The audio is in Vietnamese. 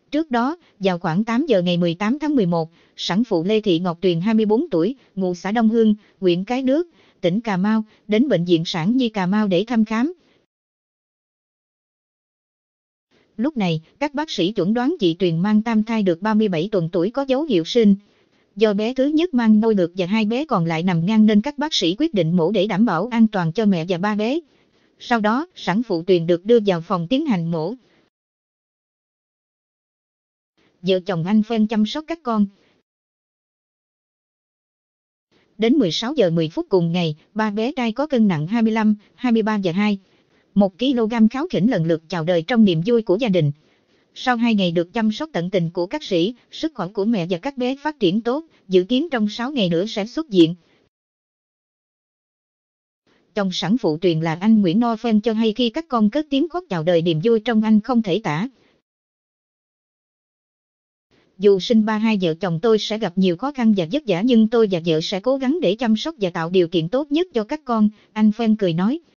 Trước đó, vào khoảng 8 giờ ngày 18 tháng 11, sản phụ Lê Thị Ngọc Tuyền 24 tuổi, ngụ xã Đông Hương, huyện Cái Nước, tỉnh Cà Mau, đến Bệnh viện Sản Nhi Cà Mau để thăm khám. Lúc này, các bác sĩ chẩn đoán chị Tuyền mang tam thai được 37 tuần tuổi có dấu hiệu sinh. Do bé thứ nhất mang nôi ngược và hai bé còn lại nằm ngang nên các bác sĩ quyết định mổ để đảm bảo an toàn cho mẹ và ba bé. Sau đó, sản phụ Tuyền được đưa vào phòng tiến hành mổ. Vợ chồng anh Phen chăm sóc các con. Đến 16 giờ 10 phút cùng ngày, ba bé trai có cân nặng 25, 23 và 1 kg kháu khỉnh lần lượt chào đời trong niềm vui của gia đình. Sau 2 ngày được chăm sóc tận tình của các sĩ, sức khỏe của mẹ và các bé phát triển tốt, dự kiến trong 6 ngày nữa sẽ xuất viện. Chồng sản phụ Tuyền là anh Nguyễn No Phen cho hay khi các con cất tiếng khóc chào đời niềm vui trong anh không thể tả. Dù sinh ba hai vợ chồng tôi sẽ gặp nhiều khó khăn và vất vả nhưng tôi và vợ sẽ cố gắng để chăm sóc và tạo điều kiện tốt nhất cho các con, anh Phen cười nói.